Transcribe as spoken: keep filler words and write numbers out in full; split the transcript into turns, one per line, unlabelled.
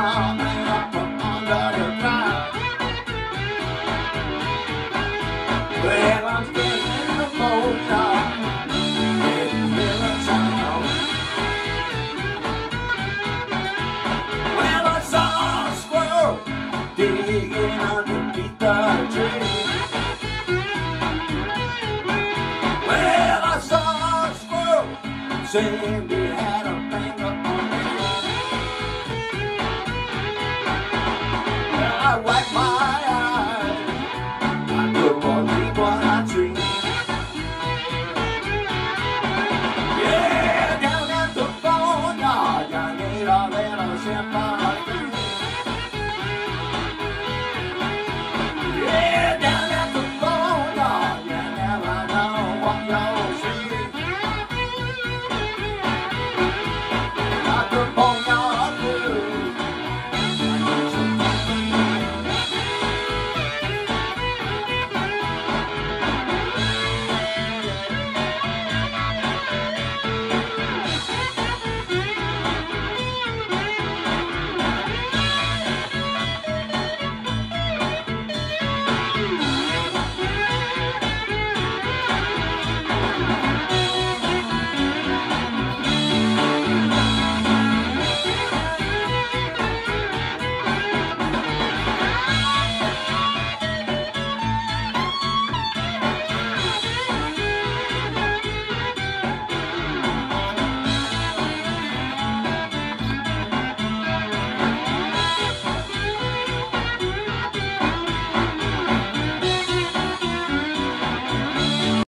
coming up from under the ground. Well, I'm getting the motion, getting feeling sound. Well, I saw a squirrel digging underneath the tree. Well, I saw a squirrel singing.